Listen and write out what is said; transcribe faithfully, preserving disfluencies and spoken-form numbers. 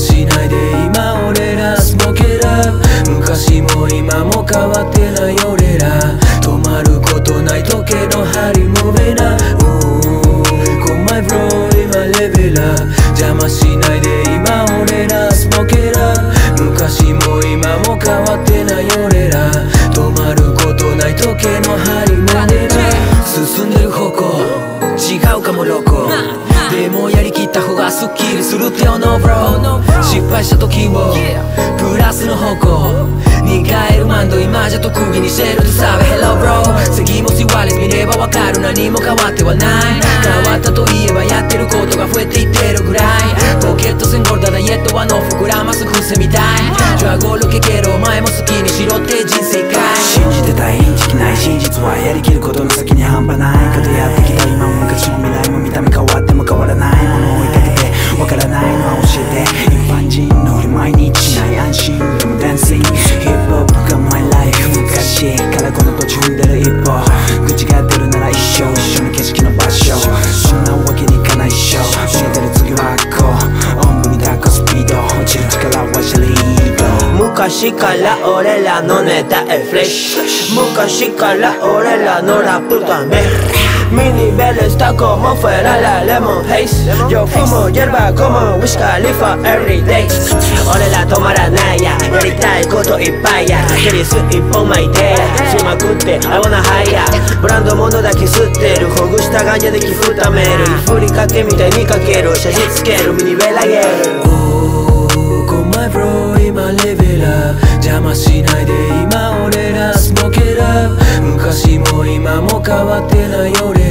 しないで今俺らスモケラ昔も今も変わってない俺ら止まることない時計の針ムーベナこんまいフロー今レベラ邪魔しないで今俺らスモケラ昔も今も変わってない俺ら止まることない時計の針ムーベナ進んでる方向違うかもロコでもやりきった方がスッキリするってよ No bro 失敗した時もプラスの方向に変えるマンド今じゃ特技にしてるとさ Hello bro 次も言われてみればわかる何も変わってはない変わったといえばやってることが増えていってるぐらいポケットセンゴルダダイエットはの膨らます風船みたいじゃあゴールけけろお前も好きにしろって人生かい信じてたいインチキない真実はやりきることの先に半端ないことやってきた今も昔も未来も見た目変わっても変わらないものを追いかけてわからないのは教えて一般人の俺毎日しない安心でもダンシングヒップホップがマイライフ昔からこの土地踏んでる一歩口が出るなら一生一緒の景色の場所そんなわけにいかないっしょ見えてる次はこうおんぶに抱っこスピード落ちる力はシャリード昔から俺らのネタエフレッシュ昔から俺らのラップダメミニベレスタコもフェララレモンヘイス洋服もゲルバーゴムウィスカリファエブリデイ俺ら止まらないややりたいこといっぱいやテニス一本巻いてしまくってI wanna highやブランド物だけ吸ってるほぐしたガンジャで気ふためるふりかけみたいにかける写真つけるミニベラゲルこんまいフロー今レベラ邪魔しないで今俺らスモケラ昔も今も変わってない俺